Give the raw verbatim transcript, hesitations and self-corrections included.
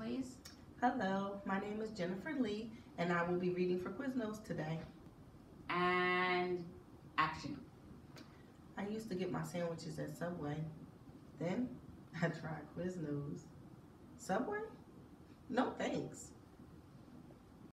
please. Hello, my name is Jennifer Lee, and I will be reading for Quiznos today. And action. I used to get my sandwiches at Subway. Then I tried Quiznos. Subway? No thanks.